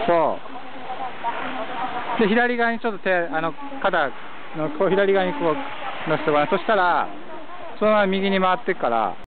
そう。で、左側にちょっと肩の、こう左側にこう乗せてもらう。そしたら、そのまま右に回ってくから、